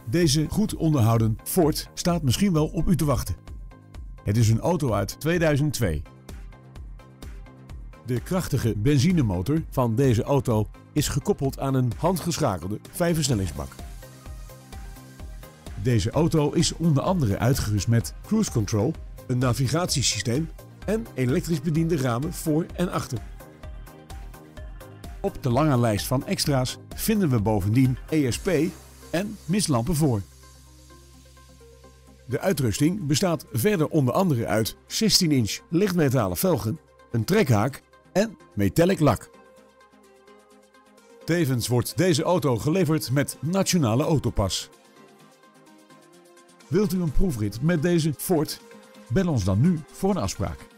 Deze goed onderhouden Ford staat misschien wel op u te wachten. Het is een auto uit 2002. De krachtige benzinemotor van deze auto is gekoppeld aan een handgeschakelde 5-versnellingsbak. Deze auto is onder andere uitgerust met cruise control, een navigatiesysteem en elektrisch bediende ramen voor en achter. Op de lange lijst van extra's vinden we bovendien ESP en mistlampen voor. De uitrusting bestaat verder onder andere uit 16-inch lichtmetalen velgen, een trekhaak en metallic lak. Tevens wordt deze auto geleverd met Nationale Autopas. Wilt u een proefrit met deze Ford? Bel ons dan nu voor een afspraak.